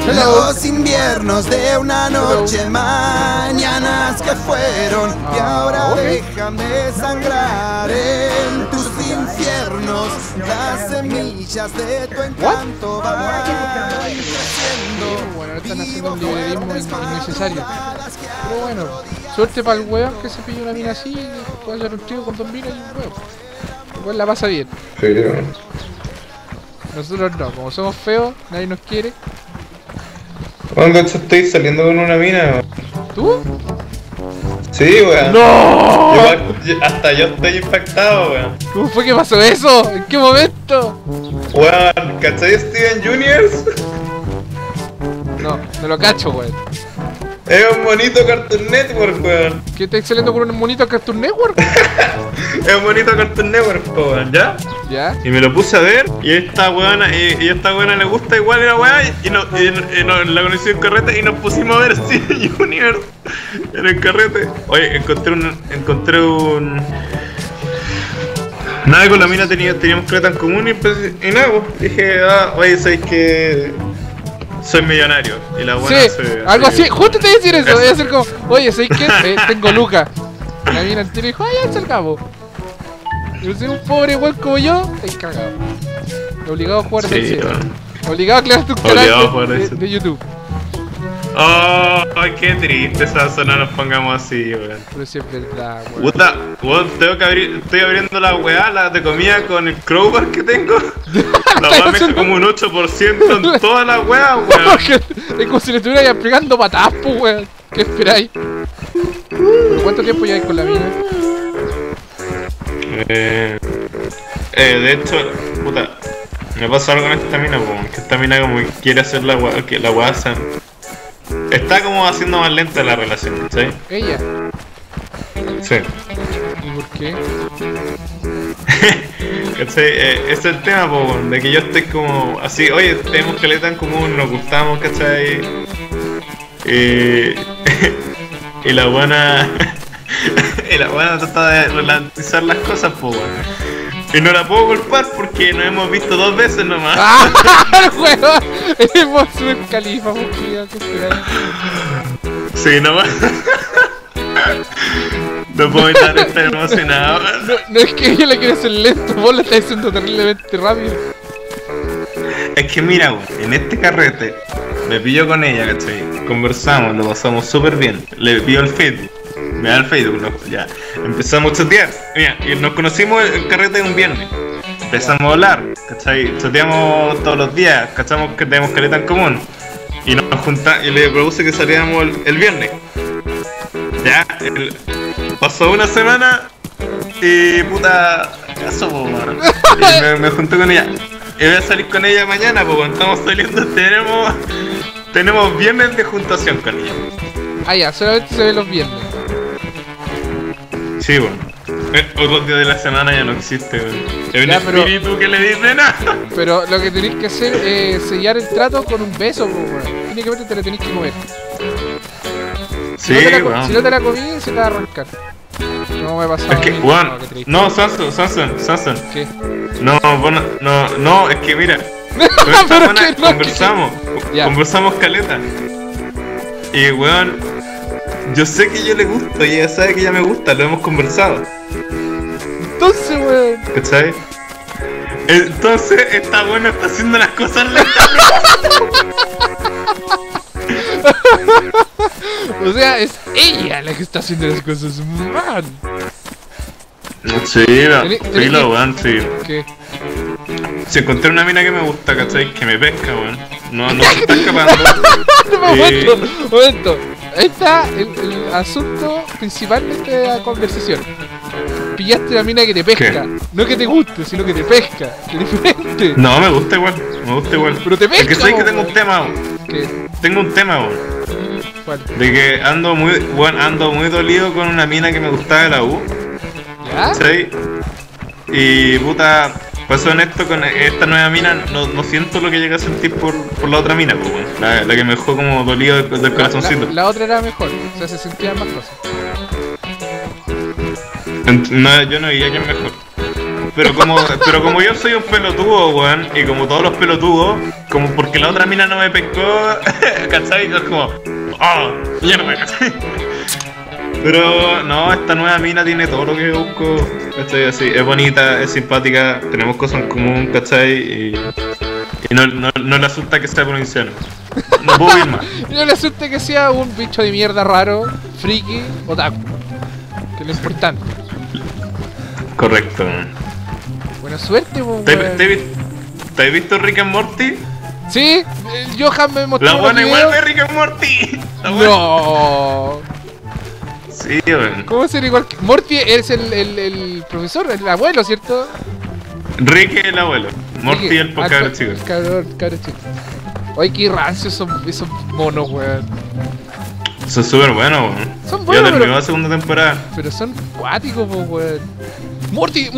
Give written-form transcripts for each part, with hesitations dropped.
Los inviernos de una noche, mañanas que fueron y ahora dejan de sangrar en tus infiernos. Las semillas de tu encanto van creciendo. Bueno, ahora están haciendo un liberalismo innecesario. Pero bueno, suerte para el weón que se pilla una mina así y puede hacer un trío con 2 minas y un weón. Igual la pasa bien. Sí, weón. Nosotros no, como somos feos, nadie nos quiere. Weón, de hecho estoy saliendo con una mina, weón. ¿Tú? Sí, weón. ¡No! Hasta yo estoy impactado, weón. ¿Cómo fue que pasó eso? ¿En qué momento? Weón, ¿cachai Steven Juniors? No, no lo cacho, weón. Es un bonito Cartoon Network, weón. ¿Qué estás saliendo con un monito Cartoon Network? Es un bonito Cartoon Network, weón, ¿ya? ¿Ya? Y me lo puse a ver y esta weona, y esta weona le gusta igual la weá y la conocí en carrete y nos pusimos a ver Steven Universe en el carrete. Oye, encontré un... Nada, con la mina teníamos creta en común y nada, pues, dije, oye, ¿sabes que soy millonario? Y la buena sí, algo así, justo te iba a decir eso, voy a hacer como, oye, ¿sabes qué? Tengo lucas. La mina al tiro dijo, ay, ya acercamos. Y si un pobre weón como yo, estáis cagado. Obligado a jugar sí, del cielo. bueno. Obligado a crear tu canal de YouTube. Oh, qué triste esa zona, nos pongamos así, weón. Pero sí es verdad, weón. Puta, weón, estoy abriendo la weá, la de comida con el crowbar que tengo. La weá me echa como un 8% en toda la weá, weón. Es como si le estuviera pegando patadas, pues, weón. ¿Qué esperáis? ¿Pero cuánto tiempo lleváis con la mina? De hecho, puta, me pasa algo con esta mina, que esta mina como que quiere hacer la weá, que la weá está como haciendo más lenta la relación, ¿sí? ¿Ella? Sí. ¿Y por qué? ¿Cachai? Ese es el tema, de que yo estoy como así, oye, tenemos caleta en común, nos gustamos, ¿cachai? Y la buena... y la buena trata de ralentizar las cosas, y no la puedo culpar porque nos hemos visto 2 veces nomás. ¡Ah! ¡Weón! Hemos subido el califa, ¿qué esperáis? Sí, nomás. No puedo evitar estar emocionado. No es que ella la quiere hacer lento, vos la estás haciendo terriblemente rápido. Es que mira, en este carrete me pilló con ella, ¿cachai? Conversamos, lo pasamos súper bien. Le pido el Facebook. Me da el Facebook, ¿no? Ya. Empezamos a chatear. Mira, y nos conocimos el carrete un viernes. Empezamos a hablar, ¿cachai? Chateamos todos los días, cachamos que tenemos caleta en común. Y nos juntamos, y le propuse que saliéramos el viernes. Ya, pasó una semana y puta, eso, y me junté con ella. Y voy a salir con ella mañana, porque estamos saliendo, tenemos viernes de juntación con ella. Ah, ya, solamente se ven los viernes. Sí, bueno. Otros días de la semana ya no existe, weón. Es un espíritu que le dice nada. Pero lo que tenéis que hacer es sellar el trato con un beso, weón. Únicamente te la tenéis que comer. Sí, bueno. Si no te la comí, se te va a arrancar. No me ha pasado. Es que, weón, no, Samson. ¿Qué? No, es que mira. Pero que no, conversamos caleta. Y weón, yo sé que yo le gusto y ella sabe que ella me gusta, lo hemos conversado. Entonces, weón. ¿Cachai? Entonces, esta buena está haciendo las cosas lentas. O sea, es ella la que está haciendo las cosas mal. Sí, weón, sí. ¿Qué? Si encontré una mina que me gusta, ¿cachai? Que me pesca, weón. No se está escapando. Momento. Ahí está el asunto principal de esta conversación. Pillaste una mina que te pesca. ¿Qué? No que te guste, sino que te pesca. Es diferente. No, me gusta igual. Pero te pesca. Es que sabes que tengo un tema, weón. ¿Qué? Tengo un tema, weón. ¿Cuál? De que ando muy dolido con una mina que me gustaba de la U. ¿Ya? ¿Sí? Y puta, para ser honesto, con esta nueva mina no siento lo que llegué a sentir por la otra mina, pues, bueno. La que me dejó como dolido del corazoncito. La otra era mejor, o sea, se sentían más cosas. No, yo no diría que es mejor. pero como yo soy un pelotudo, weón, y como todos los pelotudos, como porque la otra mina no me pescó, ¿cachai? Es como, oh, mierda, ¿cachai? Pero no, esta nueva mina tiene todo lo que busco, ¿cachai? Así, es bonita, es simpática, tenemos cosas en común, ¿cachai? Y no le asusta que sea provinciano. No puedo ir más. No le asusta que sea un bicho de mierda raro, friki, otaku. Que es lo importante. Correcto. Buena suerte, weón. ¿Te has visto Rick and Morty? Sí, el Johan me mostró La unos buena igual videos. de Rick and Morty. La buena. No. Sí, weón. ¿Cómo ser igual que Morty? Es el profesor, el abuelo, ¿cierto? Rick es el abuelo. Morty el cabro chico. Cabro chico. Ay, qué rancios son esos monos, weón. Son súper buenos, weón. Son buenos, Ya terminó pero- la segunda temporada. Pero son cuáticos, po, weón. Morty,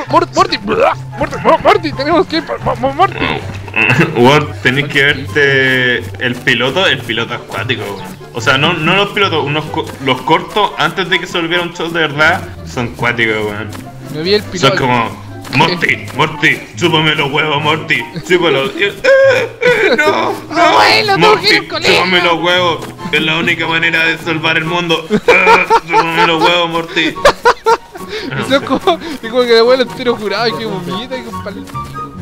tenemos que ir por Morty. Weón, tenés que verte el piloto es acuático, weón. O sea, no los pilotos, los cortos antes de que se volviera un show de verdad son cuáticos, weón. Me vi el Son piloto. como, Morty, chúpame los huevos, Morty, chúpalos. No, Abuelo, tengo que ir al Morty, colegio. chúpame los huevos, es la única manera de salvar el mundo. Chúpame los huevos, Morty. Y son como que de abuelo entero jurado y que vomita y con palito.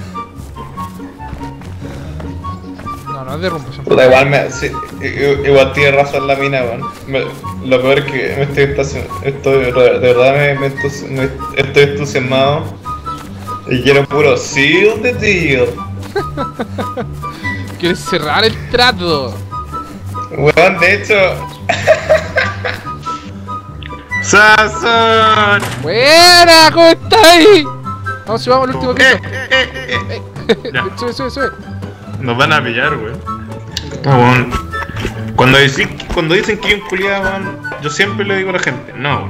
No es de rumbo, son Puta, igual tiene razón la mina, weón. Lo peor es que me de verdad estoy entusiasmado. Y quiero puro seal the deal. Quieres cerrar el trato. Weón, de hecho, ¡Sazón! Buena, ¿cómo estáis? Vamos, subamos al último piso. Ya. Sube. Nos van a pillar, weón. No, weón. Cuando dicen que hay un culiado, weón, yo siempre le digo a la gente, no.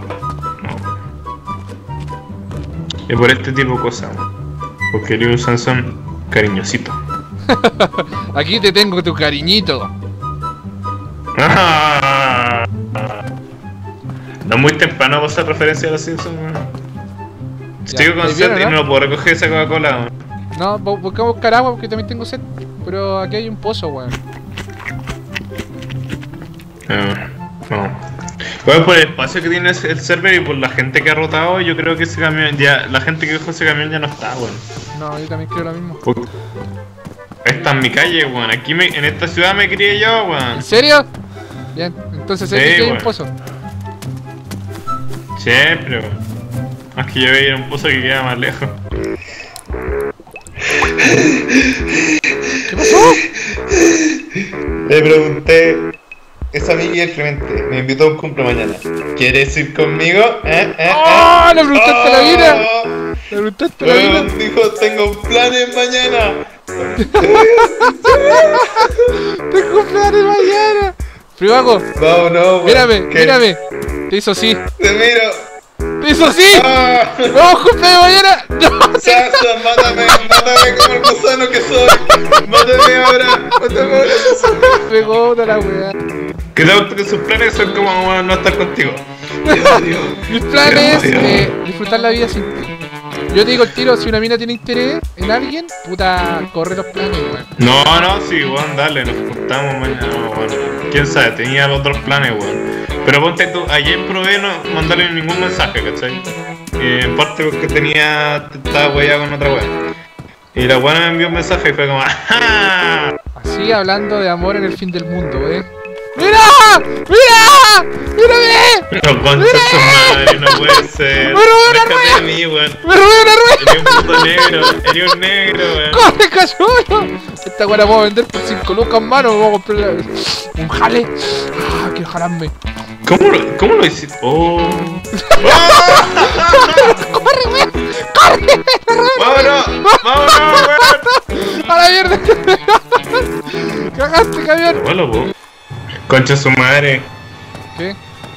Es por este tipo de cosas, weón. Porque eres un Sansón cariñosito. Aquí te tengo tu cariñito. No es muy temprano para hacer referencia a los Simpsons, weón. Estoy con ¿estáis bien, sed y o no? no puedo recoger esa Coca-Cola, weón. No, buscamos buscar agua porque también tengo sed. Pero aquí hay un pozo, weón. No. Bueno, por el espacio que tiene el server y por la gente que ha rotado, yo creo que ese camión ya. La gente que dejó ese camión ya no está, weón. No, yo también creo lo mismo. Esta es mi calle, weón. Aquí en esta ciudad me crié yo, weón. ¿En serio? Bien, entonces Sí, aquí hay un weón. pozo. Siempre, weón. Más que yo veía un pozo que queda más lejos. ¿Qué pasó? le pregunté. Esa amiga del Clemente me invitó a un cumple mañana. ¿Quieres ir conmigo? ¡Oh! Le preguntaste a la vida. Oh, Le preguntaste a la vida. weón, dijo, tengo planes mañana. Tengo planes mañana. Fribago, Vámonos, mírame. Te hizo así. Te miro. Te hizo así. ¡Ah! ¡Vamos, cumpleaños mañana! ¡No! Sasa, mátame como el gusano que soy. Mátame ahora. Pegó de la weá. Que te gusta que sus planes son como weón, no estar contigo. Mis planes es disfrutar la vida sin ti. Yo te digo el tiro, si una mina tiene interés en alguien, puta, corre los planes, weón. No, sí, weón, dale, nos juntamos mañana, weón. Quién sabe, tenía otros planes, weón. Pero ponte tú, ayer probé no mandarle ningún mensaje, ¿cachai? En parte porque estaba weyado con otra weón. Y la weona me envió un mensaje y fue como, ¡ajá! Así hablando de amor en el fin del mundo, ¡Mira! ¡Mírame! No, concha su madre, no puede ser. Me robé una Déjate de mí, weón. ¡Me robé una rueda! Eres un puto negro, eres un negro, weón. ¡Corre, cachorro! Esta weá la puedo vender por 5 lucas, mano. Me voy a comprar un jale. Ah, quiero jalarme. ¿Cómo lo hiciste? Oh. ¡Corre, weón! ¡Corre! ¡Vámonos! ¡A la mierda! ¡Cagaste, camión! Hola, vos. Concha su madre. ¿Qué?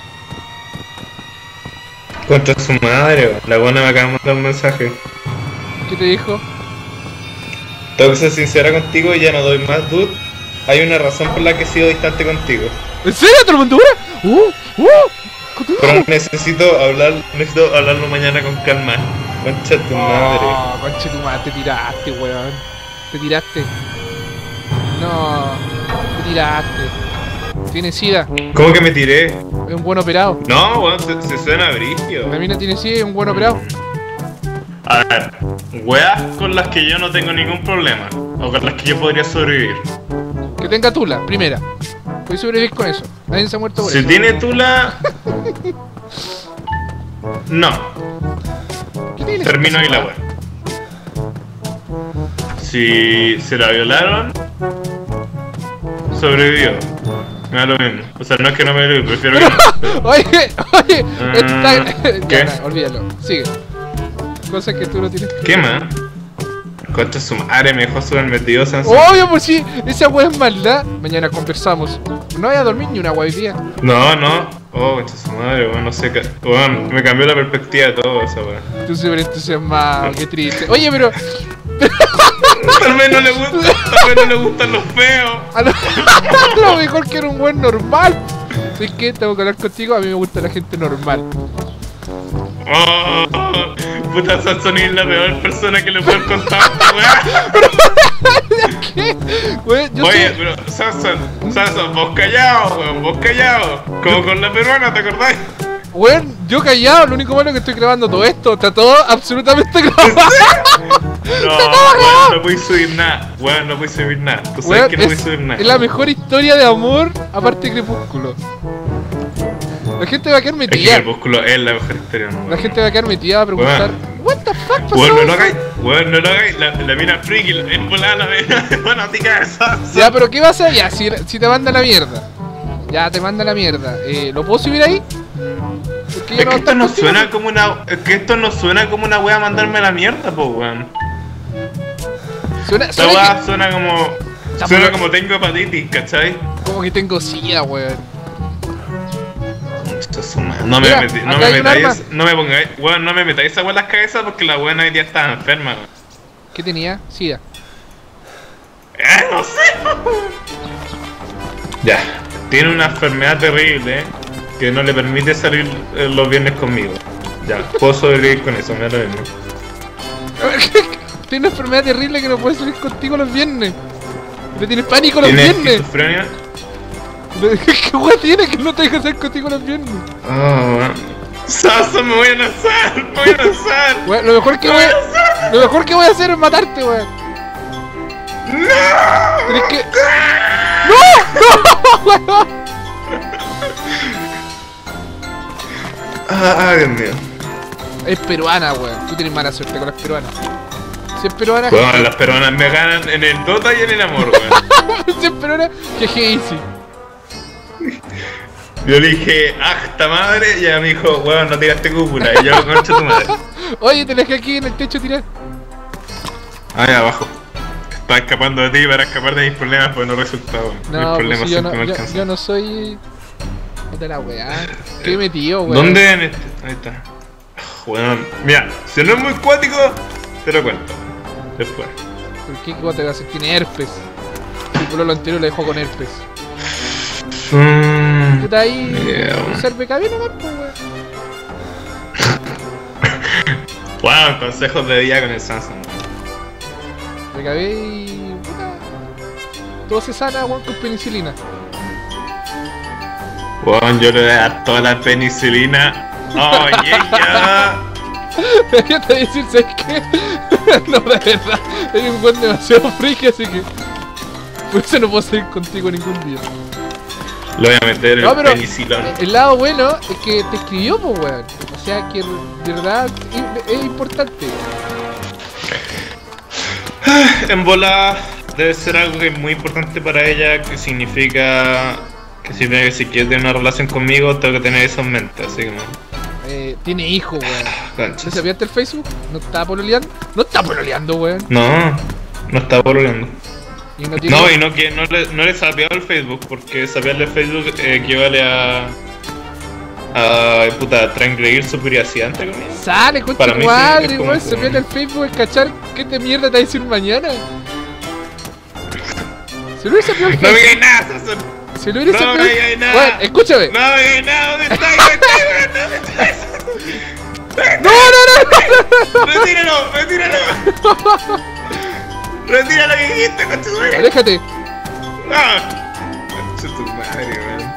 Concha su madre, weón. La buena me acaba de mandar un mensaje. ¿Qué te dijo? Tengo que ser sincera contigo y ya no doy más, dude. Hay una razón por la que he sido distante contigo. ¿En serio? ¿Te lo mandó una? ¿Qué te Pero dijo? necesito hablarlo mañana con calma. Concha tu madre. Oh, conche tu madre, te tiraste, weón. Te tiraste. No, te tiraste. Tiene sida, ¿Cómo que me tiré? es un buen operado. No, weón, se suena brígido. La mina tiene sida y es un buen operado. A ver, weas con las que yo no tengo ningún problema. O con las que yo podría sobrevivir. Que tenga tula, primera. Puedes sobrevivir con eso. Nadie se ha muerto por Si eso. tiene tula. No, ¿Qué tiene termino ahí la weá? wea. Si se la violaron, sobrevivió. Me da lo mismo. O sea, no es que no me lo prefiero que no. Oye, está... ¿qué? Ya, nah, olvídalo. Sigue. Cosas que tú no tienes. ¿Qué más? Concha su madre, me dejó súper metido. Obvio, pues sí, esa weá es maldad. Mañana conversamos. No voy a dormir ni una weá hoy día. No. Oh, concha su madre, weón, no sé. Weón, me cambió la perspectiva de todo eso, weón. Tú súper entusiasmado, qué triste. Oye, pero Tal vez no le gustan los feos. a lo mejor que era un buen normal. ¿Sabes qué? Tengo que hablar contigo. A mí me gusta la gente normal. Oh, puta, Sansón es la peor persona que le puedo contar a esta weá. ¿Qué? Güey, yo Oye, sé. pero Sansón, vos callado, weón, vos callado. Como con la peruana, ¿te acordáis? Weón, yo callado, lo único malo es que estoy grabando todo esto. Está todo absolutamente grabado. No, weón, no puedes subir nada. Weón, no puedes subir nada. Tú sabes Weón, que no puedes subir nada. es la mejor historia de amor aparte de Crepúsculo. La gente va a quedar Es que metida. Crepúsculo es la mejor historia, ¿no? La gente va a quedar metida a preguntar: What the fuck pasó? Weón, no lo hagáis. Weón, no lo hagáis. La mina friki, en volada la mina. Bueno, te cagas. Ya, pero ¿qué pasa? Ya, si te manda la mierda. Ya, te manda la mierda. ¿Lo puedo subir ahí? Porque Es que esto no contigo. suena como una. Es que esto no suena como una wea mandarme a la mierda, po, weón. Suena, Esta suena wea suena como. Ya, Suena pero- como tengo hepatitis, ¿cachai? como que tengo sida, weón. No me Mira, metí- no acá me hay un metáis, arma. no me pongáis, weón, no me metáis esa wea en las cabezas porque la buena hoy día estaba enferma, weón. ¿Qué tenía? Sida. No sé. Ya, tiene una enfermedad terrible que no le permite salir los viernes conmigo. Ya, puedo sobrevivir con eso, me da lo mismo. Tiene una enfermedad terrible que no puede salir contigo los viernes. Le tienes pánico los ¿Tiene viernes. esquizofrenia? ¿Qué weón tiene que no te deja salir contigo los viernes? Oh, weón. Saso, me voy a lanzar, me voy a lanzar. Weón, lo mejor que voy a hacer es matarte, weón. ¡No! Tienes que. ¡No! ¡No! Dios mío. Es peruana, weón. Tú tienes mala suerte con las peruanas. Si es peruana, Bueno, las peruanas me ganan en el Dota y en el amor, weón. si es peruana, que easy. Yo le dije, ¡esta madre! Y ella me dijo, weón, no tiraste cúpula. Y yo, concha tu madre. Oye, te dejé aquí en el techo tirar. Ahí abajo. Estaba escapando de ti para escapar de mis problemas, pues no resulta, weón. Mis No, pues problemas si yo siempre no, me alcanzan. yo no soy. Puta la weá. Qué metido, weón. ¿Dónde en este? Ahí está. Weón, mira, si no es muy cuático, te lo cuento. Después. ¿Por qué igual te va a hacer? Tiene herpes. El pololo anterior le dejó con herpes. Puta ahí. Yeah. Serve cabello nomás, pues, weón. Wow, consejos de día con el Samsung. Me cagué y. Puta. Todo se sana, weón, con penicilina. Weón, yo le voy a dar toda la penicilina. Oh, yeah. ¿Qué te voy a decir? ¿Sabes qué? No, de verdad. Eres un weón demasiado friki, así que. Por eso no puedo salir contigo ningún día. Lo voy a meter No, el pero penicilón. el lado bueno es que te escribió, pues, weón. O sea que de verdad es importante. En bola debe ser algo que es muy importante para ella, que significa que si quiere tener una relación conmigo, tengo que tener eso en mente, así como. Tiene hijos, weón. Conchas. ¿No sabíaste el Facebook? ¿No está pololeando? No está pololeando, weón. No, no está pololeando. Y no tiene. No, y no, que no le sapeado el Facebook, porque sapearle el Facebook equivale a puta, transgredir su privacidad, entre comillas. Sale, concha Para tu mí sí, madre, es como weón. que- Se pierde el Facebook, el cachar. ¿Qué te mierda te va a decir mañana? Se lo hubiese sapeado el No me Facebook. digáis nada, César. Se lo hubiese no sapeado. me digáis nada. Weón, escúchame. No me digáis nada, ¿dónde estáis? ¿Dónde estáis, weón? ¿Dónde estáis? No, no, no, no, no, no, retíralo, retíralo. Retira lo que dijiste, conchetumare. ¡Aléjate! ¡Ah! Conchetumare, weón.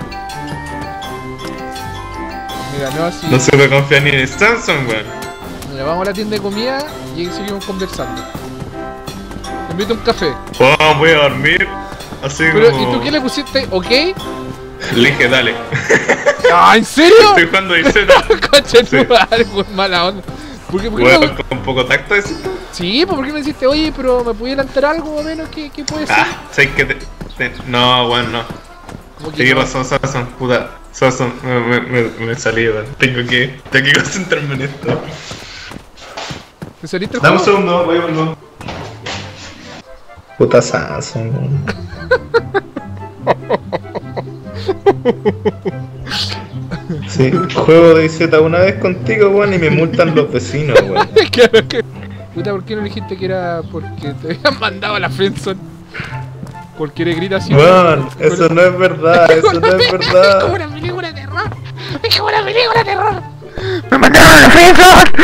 Mira, no así. No se puede confiar ni en el Samsung, weón. Mira, vamos a la tienda de comida y ahí seguimos conversando. Te invito a un café. Oh, voy a dormir. Así Pero, como... ¿y tú qué le pusiste? ¿Ok? Le dije, dale. ¡Ah, en serio! Estoy jugando de Z. Concha Sí. tu madre, weón, mala onda. ¿Por qué Weón, no? con poco tacto de Z. Sí, pues ¿por qué me dijiste, oye, pero me pudiera adelantar algo o menos? ¿Qué puede ser? Ah, sé que no, weón, no. Como que Tienes no. razón, Samsung, puta. Samsung, me salí, weón. Tengo que concentrarme en esto. ¿Te saliste el Dame un juego? segundo, voy a volver. Puta Samsung, weón. Sí, juego de Z una vez contigo, weón, y me multan los vecinos, weón. Claro que... Puta, ¿por qué no dijiste que era porque te habían mandado a la friendzone? Porque eres grita así. Weón, eso no es verdad, eso no es Es como verdad. una película de terror. Es como una película de terror. ¡Me mandaron a la friendzone!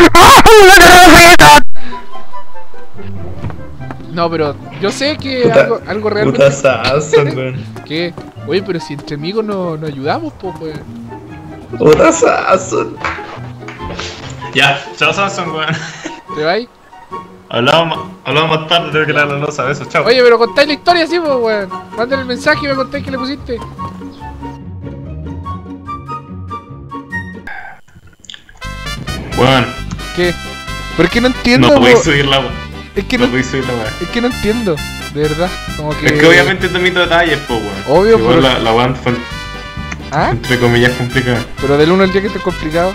No, pero yo sé que Puta- algo realmente... Puta Samsung, weón. ¿Qué? Oye, pero si entre amigos no ayudamos, pues, weón. Puta Samsung. Ya, chao Samsung, weón. ¿Te vais? Hablamos más tarde, tengo que lavar la losa, eso, chao. Oye, pero contáis la historia así, pues, weón. Mándale el mensaje y me contáis que le pusiste. Weón, ¿Qué? ¿Por qué no entiendo, no podéis po? subir la weón. Es que No no, podéis subir la weón. es que no entiendo, de verdad. Como que... Es que obviamente te omito detalles, po, weón. Obvio, Igual pero- la weón fue ¿Ah? entre comillas complicada. Pero del 1 al 10 que está complicado.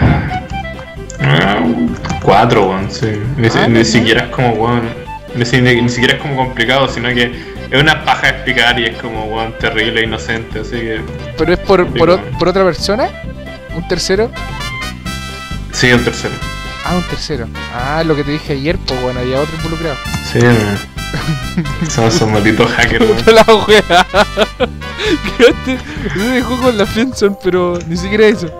4, weón, sí. Ni no. siquiera es como, weón. Ni siquiera es como complicado, sino que es una paja de explicar y es como, weón, terrible e inocente, así que. ¿Pero es por Digo- otra persona? ¿Un tercero? Sí, un tercero. Ah, un tercero. Ah, lo que te dije ayer, pues bueno, había otro involucrado. Sí, weón. Son malditos hackers, weón. Puta la wea. Quedaste. Me dejó con la friendzone, pero ni siquiera eso.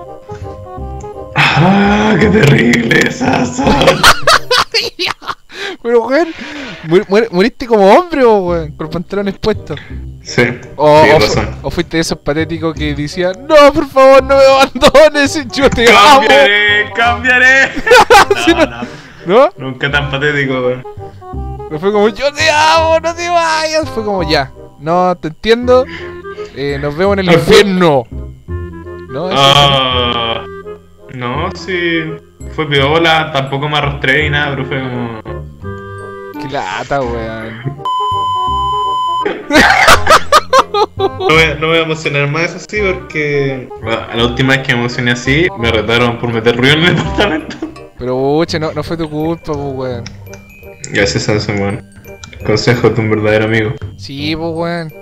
¡Ah, qué terrible esa son! Pero, weón, moriste como hombre, o weón, con pantalones puestos. Sí, O, tienes o, razón. o fuiste de esos patéticos que decían, no, por favor, no me abandones, yo te amo. ¡Cambiaré! Sí, No, no, ¿No? nunca tan patético, weón. No fue como, yo te amo, no te vayas. Fue como, ya, no, te entiendo. Nos vemos en el infierno. ¿No? Eso Ah, no, sí. Fue piola, tampoco me arrastré ni nada, pero fue como. Qué lata, weón. No voy a emocionar más así porque. La última vez que me emocioné así, me retaron por meter ruido en el departamento. Pero, buche, no fue tu culpa, pues, weón. Gracias, Samsung, weón. Consejo de un verdadero amigo. Sí, pues, weón.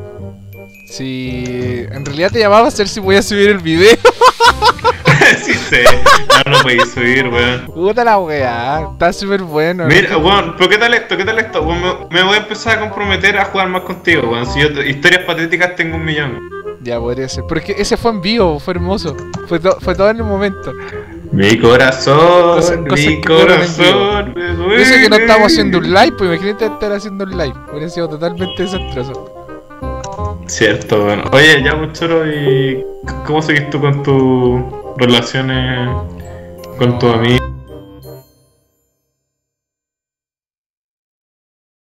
Sí, en realidad te llamaba a ver si voy a subir el video. Sí sé, no podéis subir, weón. Puta la weá, está súper bueno. Mira, weón, pero ¿qué tal esto? ¿Qué tal esto? Weón, me voy a empezar a comprometer a jugar más contigo, weón. Si yo historias patéticas tengo 1.000.000. Ya podría ser. Porque ese fue en vivo, fue hermoso. Fue todo en el momento. Mi corazón, Cosas mi que ocurren en corazón. me Yo sé que no duele. estamos haciendo un live, pues imagínate estar haciendo un live. Hubiera sido totalmente desastroso. Cierto, bueno. Oye, ya, Choro, ¿y cómo seguís tú con tus relaciones con tu amigo?